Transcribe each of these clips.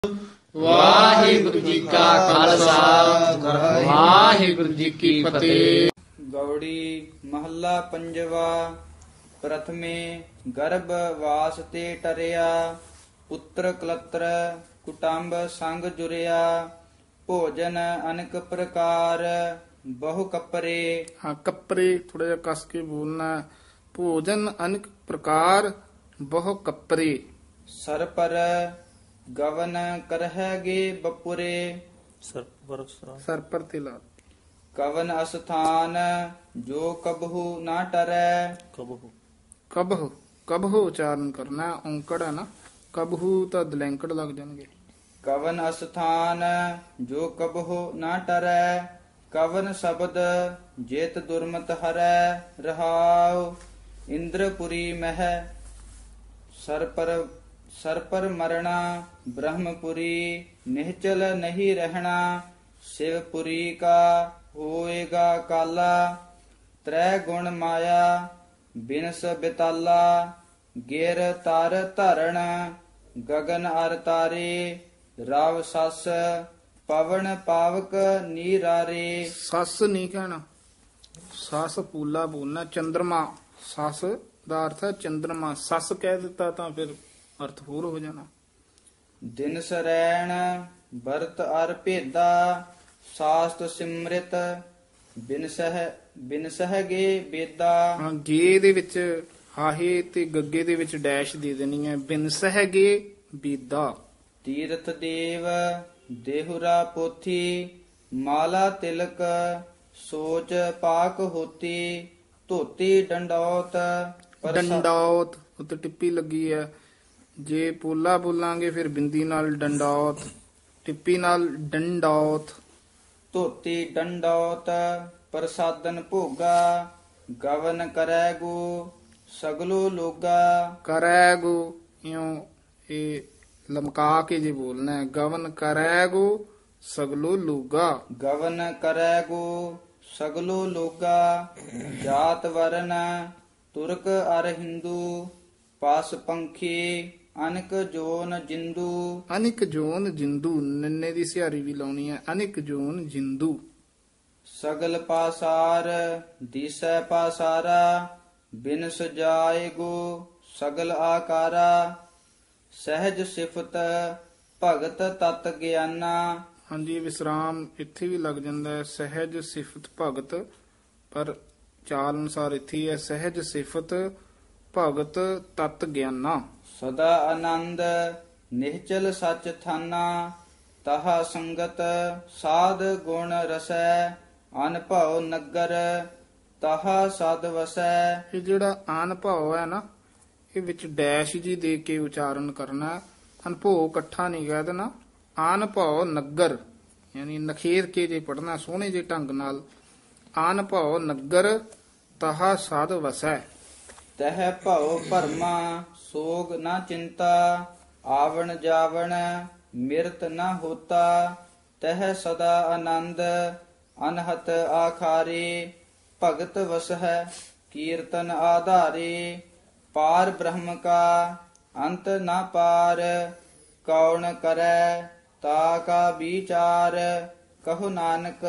ਵਾਹਿਗੁਰੂ ਜੀ ਕਾ ਖਾਲਸਾ ਵਾਹਿਗੁਰੂ ਜੀ ਕੀ ਫਤਿਹ। ਗੌੜੀ ਮਹੱਲਾ ਪੰਜਵਾ। ਪ੍ਰਥਮੇ ਗਰਭ ਵਾਸ ਤੇ ਟਰਿਆ, ਪੁੱਤਰ ਕਲਤਰ ਕੁਟੰਬ ਸੰਗ ਜੁਰਿਆ। ਭੋਜਨ ਅਨੇਕ ਪ੍ਰਕਾਰ ਬਹੁ ਕਪਰੇ। ਹਾਂ, ਕੱਪਰੇ ਥੋੜਾ ਜਿਹਾ ਕਸ ਕੇ ਬੋਲਣਾ ਹੈ। ਭੋਜਨ ਅਨੇਕ ਪ੍ਰਕਾਰ ਬਹੁ ਕੱਪਰੇ। ਸਰ ਪਰ ਗਵਨ ਕਰਹਿਗੇ ਬਪੁਰੇ। ਸਰ ਪਰ ਤੇ ਲਾ। ਕਵਨ ਅਸਥਾਨ ਜੋ ਕਬਹੂ ਨਾ ਟਰੈ। ਕਬਹੁ ਕਬਹੁ ਉਚਾਰਨ ਕਰਨਾ ਹੈ, ਔਂਕੜ ਹੈ ਨਾ। ਕਬਹੂ ਤਾਂ ਦਲੈਂਕੜ ਲੱਗ ਜਾਣਗੇ। ਕਵਨ ਅਸਥਾਨ ਜੋ ਕਬਹੂ ਨਾ ਟਰੈ। ਕਵਨ ਸ਼ਬਦ ਜੇਤ ਦੁਰਮਤ ਹਰੈ। ਰਹਾਉ ਇੰਦਰਪੁਰੀ ਮਹਿ ਸਰ ਪਰ ਮਰਣਾ। ਬ੍ਰਹਮਪੁਰੀ ਨਿਹਚਲ ਨਹੀਂ ਰਹਿਣਾ। ਸ਼ਿਵਪੁਰੀ ਕਾ ਹੋਏਗਾ ਕਾਲਾ। ਤ੍ਰੈ ਗੁਣ ਮਾਇਆ ਬਿਨਸ ਬਿਤਾਲਾ। ਗਿਰ ਤਰ ਧਰਣ ਗਗਨ ਅਰ ਤਾਰੇ। ਰਵ ਸਸ ਪਵਨ ਪਾਵਕ ਨੀਰਾਰੇ। ਸੱਸ ਨਹੀਂ ਕਹਿਣਾ, ਸੱਸ ਪੂਲਾ ਬੋਲਣਾ। ਚੰਦਰਮਾ ਸੱਸ ਦਾ ਅਰਥ ਹੈ ਚੰਦਰਮਾ। ਸੱਸ ਕਹਿ ਦਿੱਤਾ ਤਾਂ ਫਿਰ ਅਰਥ ਹੋਰ ਹੋ ਜਾਣਾ। ਦਿਨ ਸਰੈਣ ਵਰਤ ਅਰ ਭੇਦਾ। ਸਾਸਤ ਸਿਮਰਿਤ ਬਿਨਸਹਿ ਗੇ ਬੇਦਾ। ਹਾਂ, ਗੇ ਦੇ ਵਿੱਚ ਹਾਹੇ ਤੇ ਗੱਗੇ ਦੇ ਵਿੱਚ ਡੈਸ਼ ਦੇ ਦੇਣੀ ਹੈ। ਬਿਨ ਸਹਿਗੇ ਬੀਦਾ। ਤੀਰਥ ਦੇਵ ਦੇਹੁਰਾ ਪੋਥੀ। ਮਾਲਾ ਤਿਲਕ ਸੋਚ ਪਾਕ ਹੋਤੀ। ਧੋਤੀ ਡੰਡੌਤ ਡੰਡੌਤ ਉੱਤੇ ਟਿੱਪੀ ਲੱਗੀ ਹੈ। ਜੇ ਪੋਲਾ ਬੋਲਾਂਗੇ ਫਿਰ ਬਿੰਦੀ ਨਾਲ ਡੰਡੌਤ, ਟਿੱਪੀ ਨਾਲ ਡੰਡੌਤ। ਧੋਤੀ ਡੰਡੌਤ ਪ੍ਰਸਾਦਨ ਭੋਗਾ। ਗਵਨ ਕਰੈ ਗੋ ਸਗਲੋ ਲੋਗਾ। ਕਰੈ ਗੋ ਇਉਂ ਇਹ ਲਮਕਾ ਕੇ ਜੇ ਬੋਲਣਾ ਹੈ। ਗਵਨ ਕਰੈ ਗੋ ਸਗਲੋ ਲੂਗਾ। ਗਵਨ ਕਰੈ ਗੋ ਸਗਲੋ ਲੋਗਾ। ਜਾਤ ਵਰਨ ਤੁਰਕ ਅਰ ਹਿੰਦੂ। ਪਸ ਪੰਖੀ ਅਨਕ ਜੋਨ ਜਿੰਦੂ। ਅਨਿਕ ਜੋਨ ਜਿੰਦੂ, ਨੰਨੇ ਦੀ ਸਿਹਾਰੀ ਵੀ ਲਾਉਣੀ ਹੈ। ਅਨਿਕ ਜੋਨ ਜਿੰਦੂ। ਸਗਲ ਪਾਸਾਰ ਦਿਸੈ ਪਾਸਾਰਾ। ਬਿਨ ਸਜਾਏ ਗੋ ਸਗਲ ਆਕਾਰਾ। ਸਹਿਜ ਸਿਫਤ ਭਗਤ ਤਤ ਗਿਆਨਾ। ਹਾਂਜੀ, ਵਿਸਰਾਮ ਇੱਥੇ ਵੀ ਲੱਗ ਜਾਂਦਾ ਹੈ। ਸਹਿਜ ਸਿਫਤ ਭਗਤ, ਪਰ ਚਾਲ ਅਨੁਸਾਰ ਇੱਥੇ ਹੀ ਹੈ। ਸਹਿਜ ਸਿਫਤ ਭਗਤ ਤਤ ਗਿਆਨਾ। ਸਦਾ ਆਨੰਦ ਨਿਹਚਲ ਸਚ ਥਾਨਾ। ਤਹਾ ਸੰਗਤ ਸਾਧ ਗੁਣ ਰਸੈ। ਅਨਭਉ ਨਗਰ ਤਹਾ ਸਦ ਵਸੈ। ਇਹ ਜਿਹੜਾ ਅਨਭਉ ਹੈ ਨਾ, ਇਹ ਵਿੱਚ ਡੈਸ਼ ਜੀ ਦੇ ਕੇ ਉਚਾਰਨ ਕਰਨਾ। ਅਨਭਉ ਇਕੱਠਾ ਨਹੀਂ ਕਹਿ ਦੇਣਾ। ਅਨਭਉ ਨਗਰ ਯਾਨੀ ਨਖੇਰ ਕੇ ਜੇ ਪੜਨਾ ਸੋਹਣੇ ਜੇ ਢੰਗ ਨਾਲ। ਅਨਭਉ ਨਗਰ ਤਹਾ ਸਦ ਵਸੈ। ਤਹ ਭਉ ਭਰਮਾ ਸੋਗ ਨਾ ਚਿੰਤਾ। ਆਵਣ ਜਾਵਣ ਮਿਰਤ ਨਾ ਹੋਤਾ। ਤਹ ਸਦਾ ਆਨੰਦ ਅਨਹਤ ਆਖਾਰੇ। ਭਗਤ ਵਸਹਿ ਕੀਰਤਨ ਆਧਾਰੇ। ਪਾਰ ਬ੍ਰਹਮ ਕਾ ਅੰਤ ਨਾ ਪਾਰ। ਕੌਣ ਕਰੈ ਤਾ ਕਾ ਵਿਚਾਰ। ਕਹੋ ਨਾਨਕ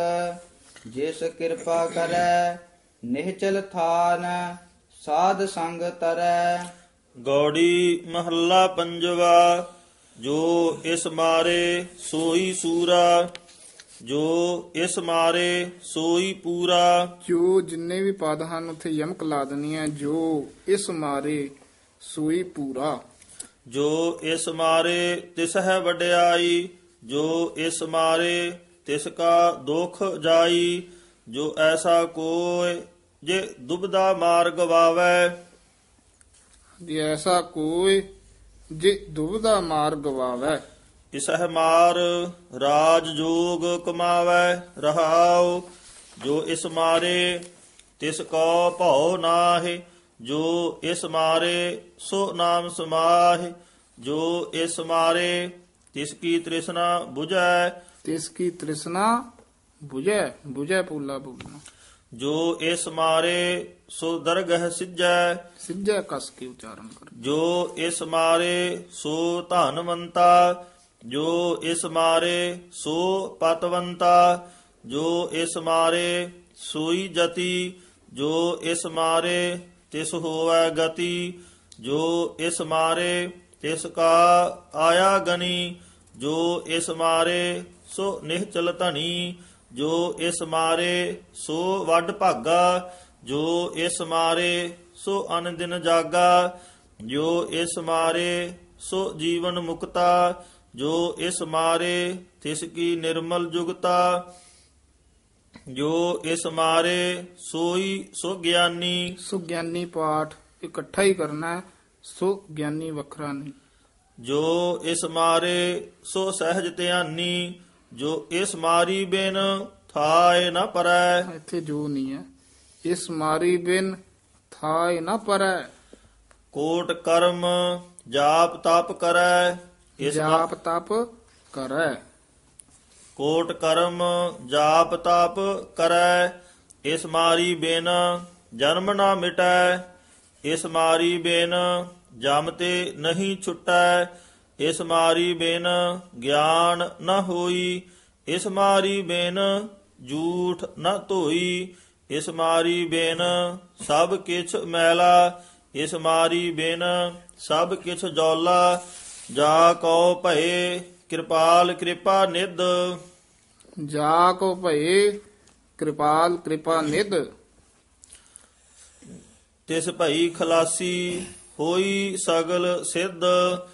ਜਿਸ ਕਿਰਪਾ ਕਰੈ। ਨਿਹਚਲ ਥਾਨ ਸਾਧ ਸੰਗ ਤਰੈ। ਗੌੜੀ ਮਹੱਲਾ ਪੰਜਵਾ। ਜੋ ਇਸ ਮਾਰੇ ਸੋਈ ਸੂਰਾ। ਜੋ ਇਸ ਮਾਰੇ ਸੋਈ ਪੂਰਾ। ਜੋ ਜਿੰਨੇ ਵੀ ਪਦ ਹਨ ਉੱਥੇ ਯਮਕ ਲਾ ਦੇਣੀ ਹੈ। ਜੋ ਇਸ ਮਾਰੇ ਸੋਈ ਪੂਰਾ। ਜੋ ਇਸ ਮਾਰੇ ਤਿਸ ਹੈ ਵਡਿਆਈ। ਜੋ ਇਸ ਮਾਰੇ ਤਿਸ ਕਾ ਦੁਖ ਜਾਈ। ਜੋ ਐਸਾ ਕੋਇ ਜੇ ਦੁਬਦਾ ਮਾਰ ਗਵਾਵੈ। ਜੇ ਐਸਾ ਕੋਈ ਜੇ ਦੁਬਦਾ ਮਾਰ ਗਵਾਵੈ। ਇਸਹਿ ਮਾਰ ਰਾਜ ਜੋਗ ਕਮਾਵੈ। ਰਹਾਉ ਜੋ ਇਸ ਮਾਰੇ ਤਿਸ ਕੋ ਭਉ ਨਾਹਿ। ਜੋ ਇਸ ਮਾਰੇ ਸੋ ਨਾਮ ਸਮਾਹਿ। ਜੋ ਇਸ ਮਾਰੇ ਤਿਸ ਕੀ ਤ੍ਰਿਸ਼ਨਾ 부ਝੈ। ਤਿਸ ਕੀ ਤ੍ਰਿਸ਼ਨਾ 부ਝੈ, 부ਝੈ ਪੂਲਾ ਬੋਲਣਾ। ਜੋ ਇਸ ਮਾਰੇ ਸੋ ਦਰਗਹ ਸਿੱਜੈ। ਸਿੱਜੈ ਕਸ ਕੇ ਉਚਾਰਨ ਕਰ। ਜੋ ਇਸ ਮਾਰੇ ਸੋ ਧਨਵੰਤਾ। ਜੋ ਇਸ ਮਾਰੇ ਸੋ ਪਤਵੰਤਾ ਜੋ ਇਸ ਮਾਰੇ ਸੋਈ ਜਤੀ ਜੋ ਇਸ ਮਾਰੇ ਤਿਸ ਹੋਵੈ ਗਤੀ ਜੋ ਇਸ ਮਾਰੇ ਤਿਸ ਕਾ ਆਇਆ ਗਨੀ ਜੋ ਇਸ ਮਾਰੇ ਸੋ ਨਿਹਚਲ ਧਨੀ ਜੋ ਇਸ ਮਾਰੇ ਸੋ ਵੱਡ ਭਾਗਾ ਜੋ ਇਸ ਮਾਰੇ ਸੋ ਅਨ ਦਿਨ ਜਾਗਾ ਜੋ ਇਸ ਮਾਰੇ ਸੋ ਜੀਵਨ ਮੁਕਤਾ ਜੋ ਇਸ ਮਾਰੇ ਤਿਸ ਕੀ ਨਿਰਮਲ ਜੁਗਤਾ ਜੋ ਇਸ ਮਾਰੇ ਸੋਈ ਸੋ ਗਿਆਨੀ ਸੋ ਗਿਆਨੀ ਪਾਠ ਇਕੱਠਾ ਹੀ ਕਰਨਾ ਹੈ, ਸੋ ਗਿਆਨੀ ਵੱਖਰਾ ਨਹੀਂ। ਜੋ ਇਸ ਮਾਰੇ ਸੋ ਸਹਿਜ ਧਿਆਨੀ ਜੋ ਇਸ ਮਾਰੀ ਬਿਨ ਥਾਏ ਨ ਪਰੈ ਇੱਥੇ ਜੋ ਨਹੀਂ ਹੈ, ਇਸ ਮਾਰੀ ਬਿਨ ਥਾਇ ਨਾ ਪਰੈ। ਕੋਟ ਕਰਮ ਜਾਪ ਤਪ ਕਰੈ ਇਸ ਜਾਪ ਤਪ ਕਰੈ। ਕੋਟ ਕਰਮ ਜਾਪ ਤਪ ਕਰੈ ਇਸ ਮਾਰੀ ਬਿਨ ਜਨਮ ਨਾ ਮਿਟੈ ਇਸ ਮਾਰੀ ਬਿਨ ਜਮ ਤੇ ਨਹੀਂ ਛੁਟੈ ਇਸ ਮਾਰੀ ਬਿਨ ਗਿਆਨ ਨ ਹੋਈ ਇਸ ਮਾਰੀ ਬਿਨ ਝੂਠ ਨ ਧੋਈ ਇਸ ਮਾਰੀ ਬਿਨ ਸਭ ਕਿਛ ਮੈਲਾ ਇਸ ਮਾਰੀ ਬਿਨ ਸਭ ਕਿਛ ਜੌਲਾ ਜਾ ਕਉ ਭਏ ਕਿਰਪਾਲ ਕਿਰਪਾ ਨਿਧ ਜਾ ਕੋ ਭਏ ਕਿਰਪਾਲ ਕਿਰਪਾ ਨਿਧ। ਤਿਸ ਭਈ ਖਲਾਸੀ ਹੋਈ ਸਗਲ ਸਿੱਧ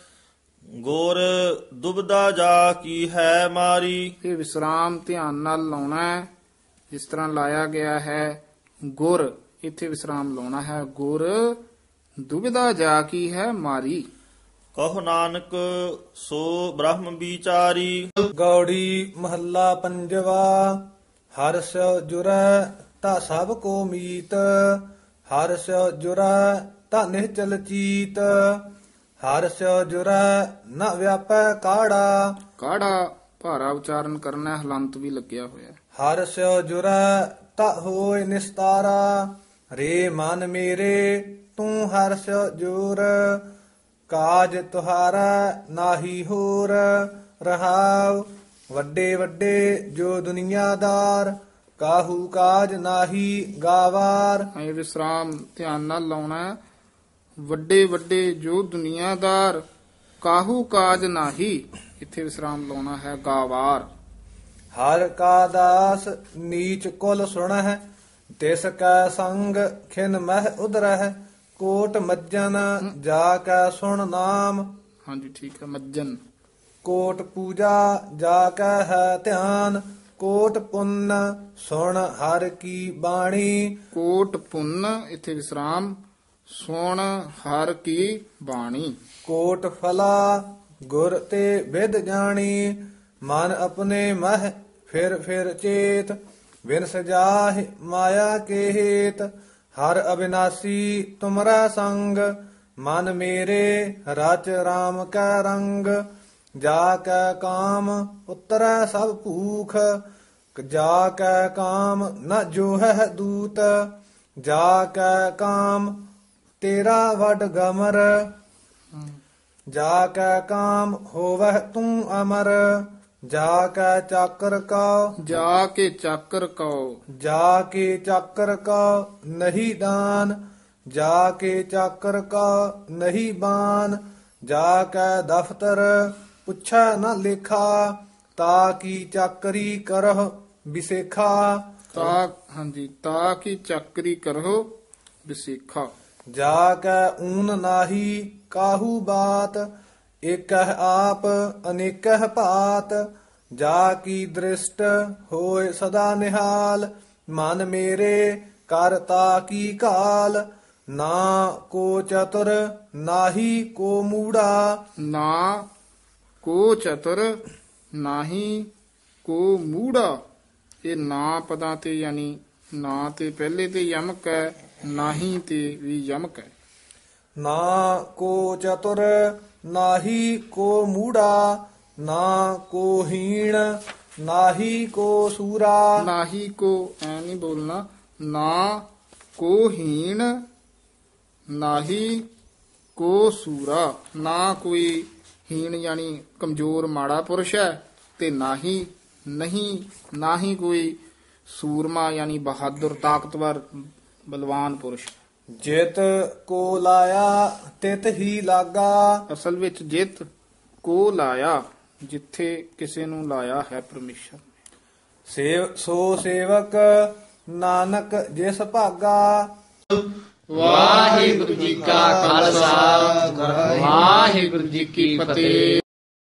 ਗੁਰ ਦੁਬਦਾ ਜਾ ਕੀ ਹੈ ਮਾਰੀ। ਇਹ ਵਿਸਰਾਮ ਧਿਆਨ ਨਾਲ ਲਾਉਣਾ ਹੈ, ਜਿਸ ਤਰ੍ਹਾਂ ਲਾਇਆ ਗਿਆ ਹੈ ਗੁਰ, ਇੱਥੇ ਵਿਸਰਾਮ ਲਾਉਣਾ ਹੈ। ਗੁਰ ਦੁਬਿਧਾ ਜਾ ਕੀ ਹੈ ਮਾਰੀ। ਕਹੁ ਨਾਨਕ ਸੋ ਬ੍ਰਹਮ ਵਿਚਾਰੀ। ਗੌੜੀ ਮਹੱਲਾ ਪੰਜਵਾ। ਹਰਿ ਸਿਉ ਜੁਰੈ ਤਾ ਸਭ ਕੋ ਮੀਤ ਹਰਿ ਸਿਉ ਜੁਰੈ ਤਾ ਨਿਹਚਲ ਚੀਤ ਹਰਿ ਸਿਉ ਜੁਰੈ ਨ ਵਿਆਪੈ ਕਾੜਾ। ਕਾੜਾ ਭਾਰਾ ਉਚਾਰਨ ਕਰਨਾ ਹੈ, ਹਲੰਤ ਵੀ ਲੱਗਿਆ ਹੋਇਆ ਹੈ। ਹਰਿ ਸਿਉ ਜੁਰੈ ਤਾ ਹੋਇ ਨਿਸਤਾਰਾ ਰੇ ਮਨ ਮੇਰੇ ਤੂੰ ਹਰਿ ਸਿਉ ਜੁਰ ਕਾਜ ਤੁਹਾਰਾ ਨਾਹੀ ਹੋਰ ਰਹਾਉ। ਵੱਡੇ ਵੱਡੇ ਜੋ ਦੁਨੀਆਦਾਰ ਕਾਹੂ ਕਾਜ ਨਾਹੀ ਗਾਵਾਰ। ਇਹ ਵਿਸਰਾਮ ਧਿਆਨ ਨਾਲ ਲਾਉਣਾ ਹੈ। ਵੱਡੇ ਵੱਡੇ ਜੋ ਦੁਨੀਆਦਾਰ ਕਾਹੂ ਕਾਜ ਨਾਹੀ, ਇੱਥੇ ਵਿਸਰਾਮ ਲਾਉਣਾ ਹੈ ਗਾਵਾਰ। ਹਰ ਕਾ ਦਾਸ ਨੀਚ ਕੁਲ ਸੁਣਹਿ ਤਿਸ ਕੈ ਸੰਗ ਖਿਨ ਮਹਿ ਉਦਰਹਿ ਕੋਟ ਮੱਜਨ ਜਾ ਕੈ ਸੁਣ ਨਾਮ। ਹਾਂਜੀ ਠੀਕ ਹੈ, ਮੱਜਨ। ਕੋਟ ਪੂਜਾ ਜਾ ਕੈ ਹੈ ਧਿਆਨ ਕੋਟ ਪੁੰਨ ਸੁਣ ਹਰ ਕੀ ਬਾਣੀ। ਕੋਟ ਪੁੰਨ, ਇੱਥੇ ਵਿਸਰਾਮ, ਸੁਣ ਹਰ ਕੀ ਬਾਣੀ। ਕੋਟ ਫਲਾ ਗੁਰ ਤੇ ਵਿਦ ਜਾਣੀ ਮਨ ਆਪਣੇ ਮਹਿ ਫਿਰ ਫਿਰ ਚੇਤ ਬਿਨ ਸਜਾਹਿ ਮਾਇਆ ਕੇ ਹੇਤ ਹਰ ਅਬਿਨਾਸੀ ਤੁਮਰਾ ਸੰਗ ਮਨ ਮੇਰੇ ਰਚ ਰਾਮ ਕੈ ਰੰਗ ਜਾ ਕੈ ਕਾਮ ਉਤਰੈ ਸਭ ਭੂਖ ਜਾ ਕੈ ਕਾਮ ਨ ਜੋਹੈ ਦੂਤ ਜਾ ਕੈ ਕਾਮ ਤੇਰਾ ਵਡ ਗਮਰ ਜਾ ਕੈ ਕਾਮ ਹੋਵਹਿ ਤੂੰ ਅਮਰ ਜਾ ਕੈ ਚਾਕਰ ਕਉ ਜਾ ਕੇ ਚਾਕਰ ਕਉ ਜਾ ਕੇ ਚਾਕਰ ਕਉ ਨਹੀਂ ਦਾਨ ਜਾ ਕੇ ਚਾਕਰ ਕਉ ਨਹੀਂ ਬਾਨ ਜਾ ਕੈ ਦਫਤਰ ਪੁੱਛੈ ਨ ਲੇਖਾ ਤਾ ਕੀ ਚਾਕਰੀ ਕਰਹੁ ਵਿਸੇਖਾ। ਤਾ ਹਾਂਜੀ, ਤਾ ਕੀ ਚਾਕਰੀ ਕਰੋ ਵਿਸੇਖਾ। ਜਾ ਕੈ ਊਨ ਨਾਹੀ ਕਾਹੂ ਬਾਤ ਏਕਹਿ ਆਪ ਅਨੇਕਹਿ ਭਾਤ ਜਾ ਕੀ ਦ੍ਰਿਸ਼ਟ ਹੋਏ ਸਦਾ ਨਿਹਾਲ ਮਨ ਮੇਰੇ ਕਰਤਾ ਕੀ ਕਾਲ ਨਾ ਕੋ ਚਤੁਰ ਨਾਹੀ ਕੋ ਮੂੜਾ। ਨਾ ਕੋ ਚਤੁਰ ਨਾਹੀ ਕੋ ਮੂੜਾ। ਇਹ ਨਾ ਪਦਾਂ ਤੇ ਯਾਨੀ ਨਾ ਤੇ ਪਹਿਲੇ ਤੇ ਯਮਕ ਹੈ, ਨਾਹੀ ਤੇ ਵੀ ਯਮਕ ਹੈ। ਨਾ ਕੋ ਚਤੁਰ ਨਾਹੀ ਕੋ ਮੂੜਾ ਨਾ ਕੋ ਹੀਣ ਨਾਹੀ ਕੋ ਸੂਰਾ। ਨਾਹੀ ਕੋ ਐ ਨਹੀਂ ਬੋਲਣਾ, ਨਾ ਕੋ ਹੀਣ ਨਾਹੀ ਕੋ ਸੂਰਾ। ਨਾ ਕੋਈ ਹੀਣ ਯਾਨੀ ਕਮਜ਼ੋਰ ਮਾੜਾ ਪੁਰਸ਼ ਹੈ, ਤੇ ਨਾ ਹੀ ਕੋਈ ਸੂਰਮਾ ਯਾਨੀ ਬਹਾਦਰ ਤਾਕਤਵਰ ਬਲਵਾਨ ਪੁਰਸ਼। ਜਿਤ ਕੋ ਲਾਇਆ ਤਿਤ ਹੀ ਲਾਗਾ। ਅਸਲ ਵਿੱਚ ਜਿਤ ਕੋ ਲਾਇਆ, ਜਿੱਥੇ ਕਿਸੇ ਨੂੰ ਲਾਇਆ ਹੈ ਪਰਮੇਸ਼ਰ। ਸੋ ਸੇਵਕ ਨਾਨਕ ਜਿਸ ਭਾਗਾ। ਵਾਹਿਗੁਰੂ ਜੀ ਕਾ ਖਾਲਸਾ, ਵਾਹਿਗੁਰੂ ਜੀ ਕੀ ਫਤਿਹ।